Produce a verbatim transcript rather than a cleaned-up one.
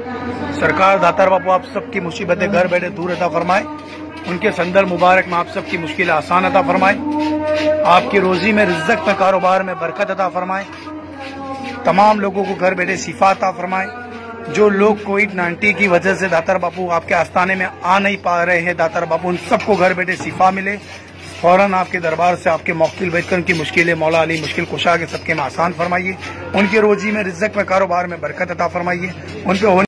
सरकार दातार बापू आप सबकी मुसीबतें घर बैठे दूर अता फरमाए। उनके संदल मुबारक में आप सबकी मुश्किलें आसान अता फरमाए। आपकी रोजी में, रिज़्क़ में, कारोबार में बरकत अता फरमाए। तमाम लोगों को घर बैठे शिफा अता फरमाए। जो लोग कोविड नाइन्टीन की वजह से दातार बापू आपके आस्थाने में आ नहीं पा रहे हैं, दातार बापू उन सबको घर बैठे शिफा मिले। फौरन आपके दरबार से आपके मौकिल बैठकर उनकी मुश्किलें मौला अली मुश्किल कुशा के सबके में आसान फरमाइए। उनके रोजी में, रिज़्क़ में, कारोबार में बरकत अता फरमाइए। उन पे